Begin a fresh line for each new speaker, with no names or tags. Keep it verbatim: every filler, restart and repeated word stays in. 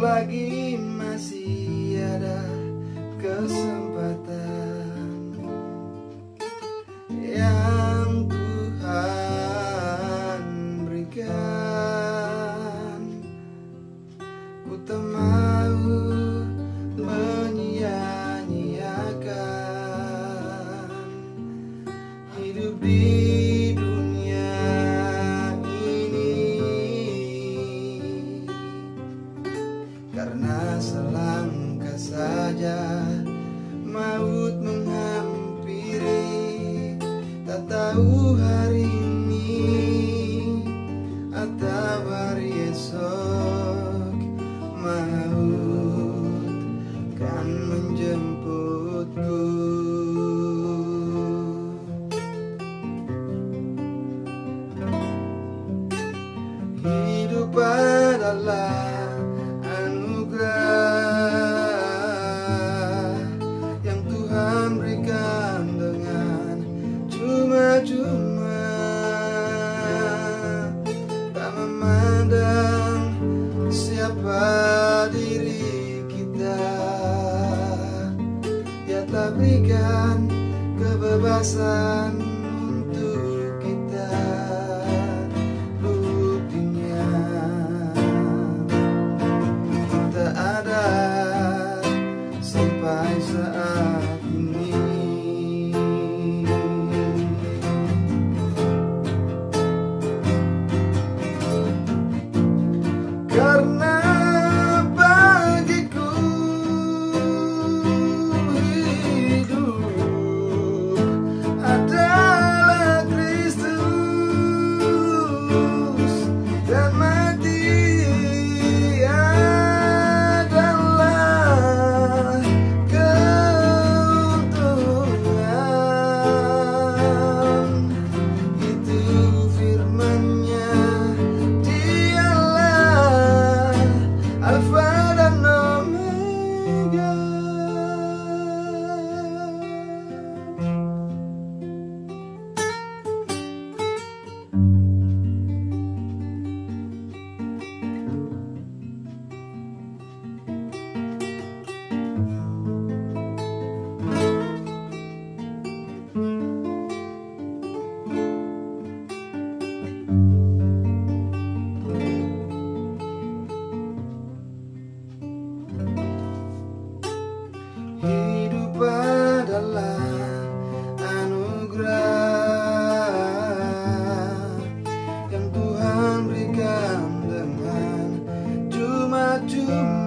selagi masih ada kesempatan yang Tuhan berikan, ku tak mau menyia-nyiakan hidup di dunia ini, karena selangkah saja maut menghampiri. Tak tahu hari ini atau hari esok, maut kan menjemputku. Hidup adalah anugerah yang Tuhan berikan dengan cuma-cuma, tak memandang siapa diri kita. Dia tak berikan kebebasan untuk kita. Buktinya kita ada sampai saat ini. Karena bagiku hidup adalah Kristus, dan mati adalah keuntungan. Itu firman-Nya, Dialah Alfa dan Omega. Hidup adalah anugerah yang Tuhan berikan dengan cuma-cuma.